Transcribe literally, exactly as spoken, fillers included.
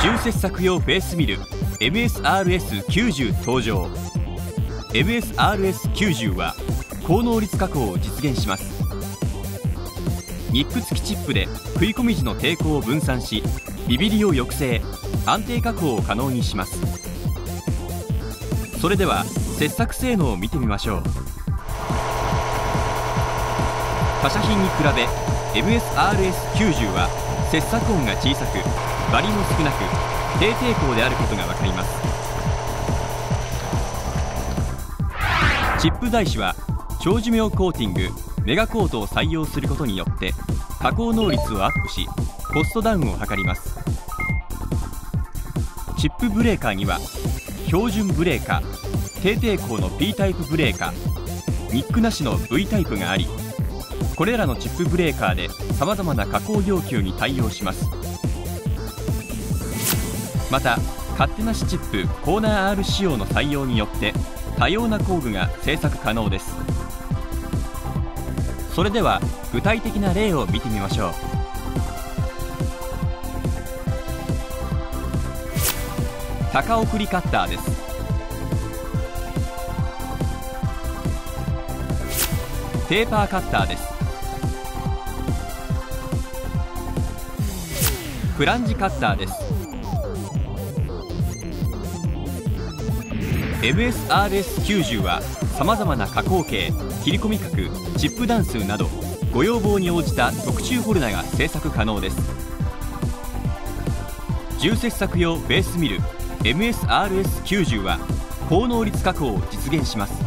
重切削用フェイスミル エムエスアールエスきゅうじゅう 登場。 エムエスアールエスきゅうじゅう は高能率加工を実現します。ニック付きチップで食い込み時の抵抗を分散し、ビビりを抑制、安定加工を可能にします。それでは切削性能を見てみましょう。他社品に比べ エムエスアールエスきゅうじゅう は切削音が小さく、バリも少なく、低抵抗であることが分かります。チップ材質は長寿命コーティングメガコートを採用することによって加工能率をアップし、コストダウンを図ります。チップブレーカーには標準ブレーカー、低抵抗の P タイプブレーカー、ニックなしの V タイプがあり、これらのチップブレーカーでさまざまな加工要求に対応します。また勝手なしチップコーナー R 仕様の採用によって多様な工具が製作可能です。それでは具体的な例を見てみましょう。高送りカッターです。ペーパーカッターです。フランジカッターです。エムエスアールエスきゅうじゅう はさまざまな加工形、切り込み角、チップ段数などご要望に応じた特注ホルダーが製作可能です。重切削用ベースミル エムエスアールエスきゅうじゅう は高能率加工を実現します。